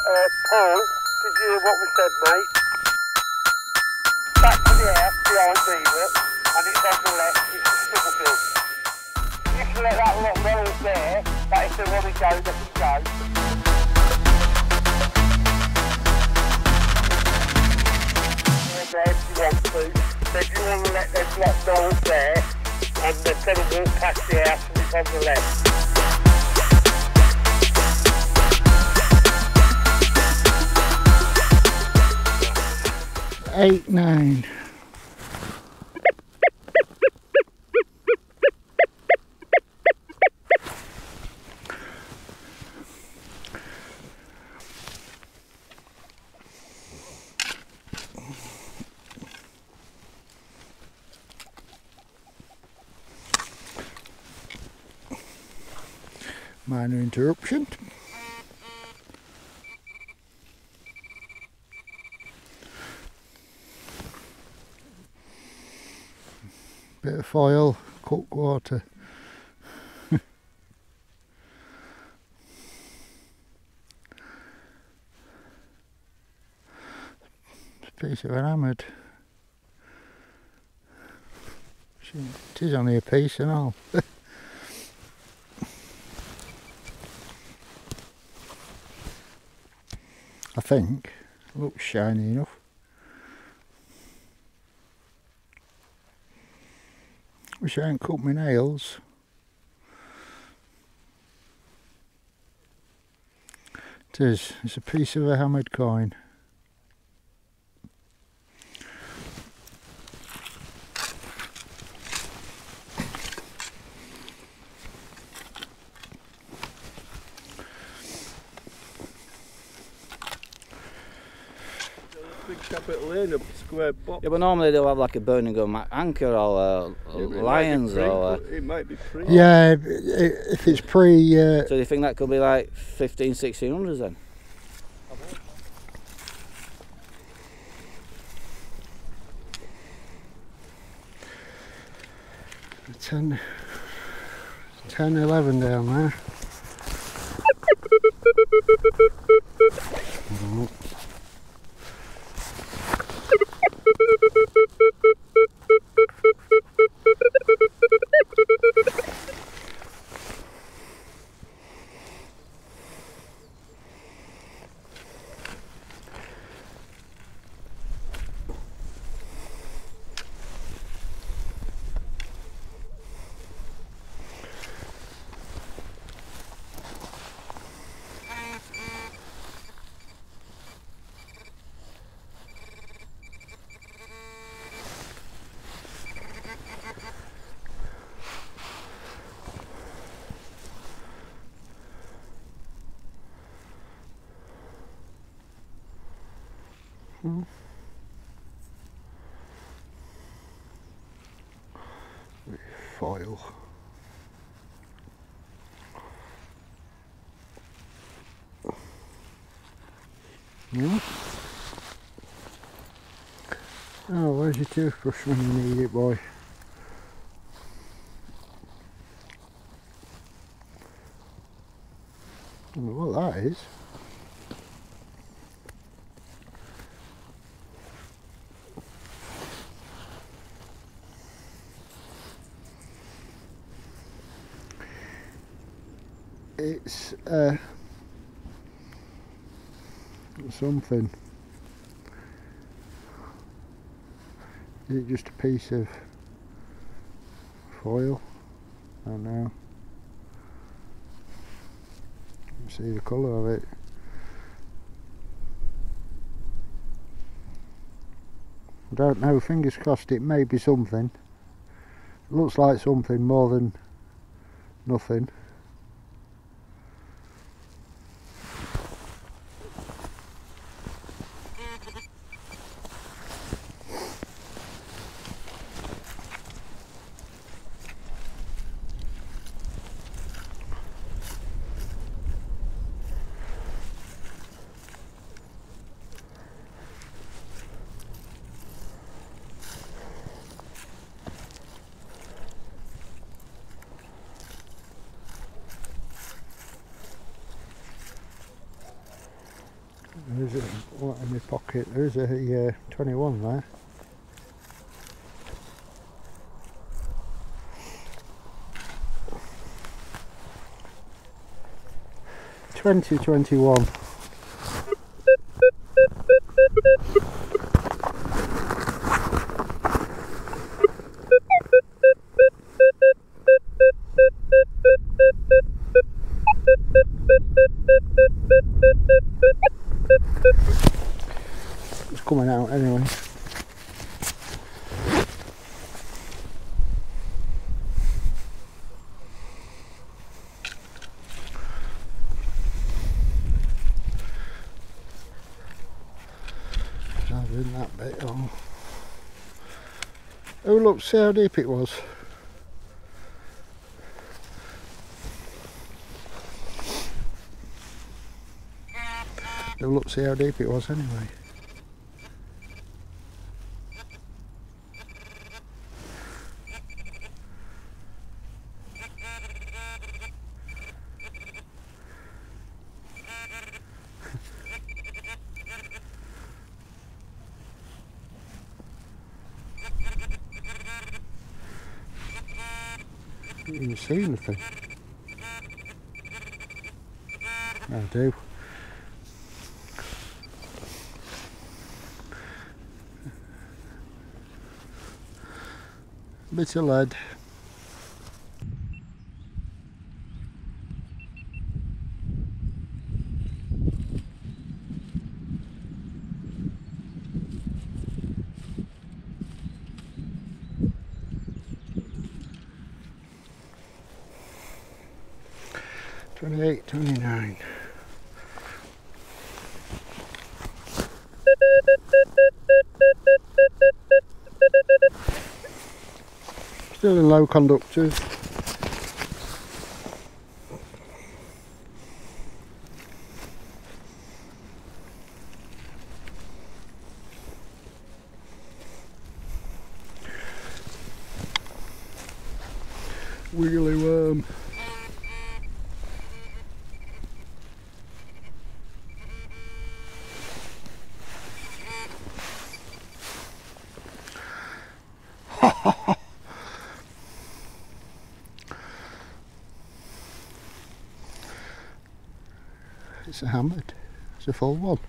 Paul, did you hear what we said, mate? Back to the house behind me, look, and it's on the left, it's Stubblefield. You can let that lot roll there, but if they want to go, they can go. There if you want to, so if you want to let them lot roll there, and they're going to walk past the house and it's on the left. 8, 9. Minor interruption. Bit of foil, cooked water. Piece of an hammered. It is only a piece and all. I think. Looks shiny enough. Wish I hadn't cut my nails. It is. It's a piece of a hammered coin. Big capital A in a square box. Yeah, but normally they'll have like a Birmingham anchor or lions or... It might be pre. Yeah, if it's pre... So do you think that could be like 1600s then? Ten, 11 down there. Foil. Yeah. Oh, where's your toothbrush when you need it, boy? I don't know what that is. It's something. Is it just a piece of foil? I don't know. See the colour of it. I don't know, fingers crossed it may be something. It looks like something more than nothing. There's a what in my pocket. There's a 21 there. $20.21. It's coming out anyway. I've been that bit on. Oh look, see how deep it was. Oh look, see how deep it was anyway. You can see anything. I do. Bit of lead. $28.29. Still in low conductors. Wiggly worm. It's a hammered. It's a full one.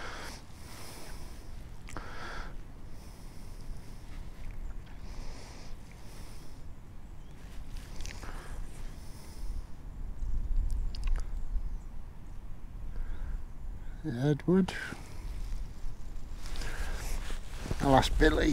Edward. I'll ask Billy.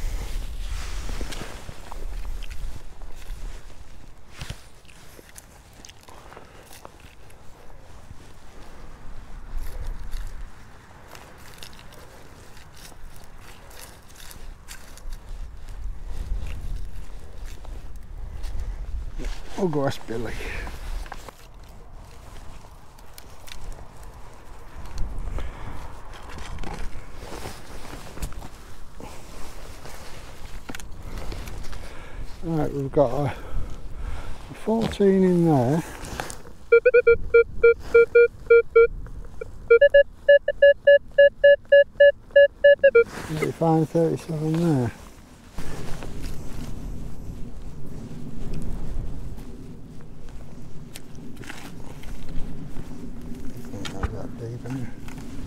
I'll go ask Billy. Right, we've got a 14 in there. $35, $37 there. Not that deep, isn't it?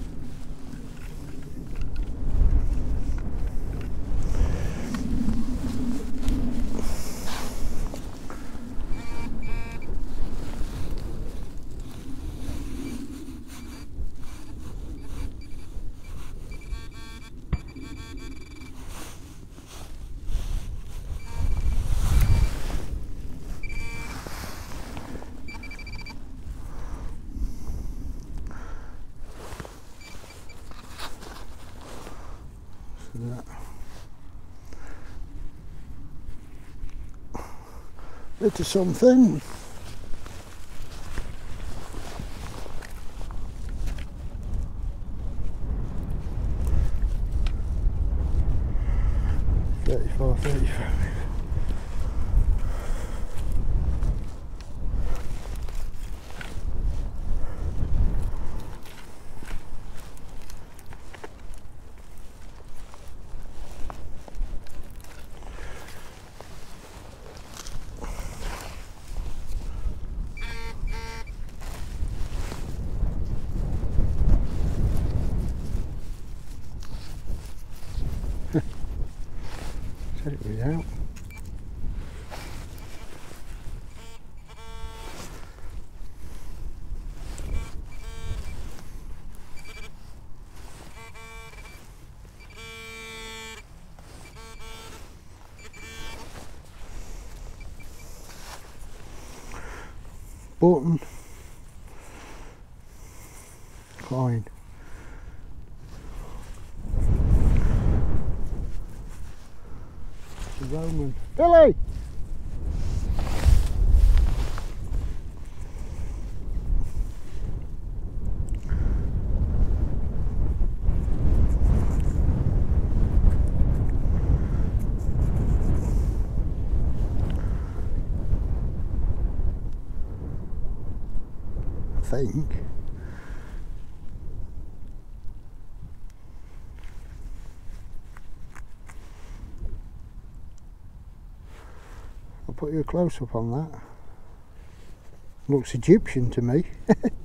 That. Bit of something. $34.35. said it was out. Button. Fine. The Roman. Billy! I think. I'll put you a close up on that. Looks Egyptian to me.